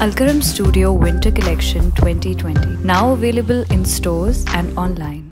Alkaram Studio Winter Collection 2020, now available in stores and online.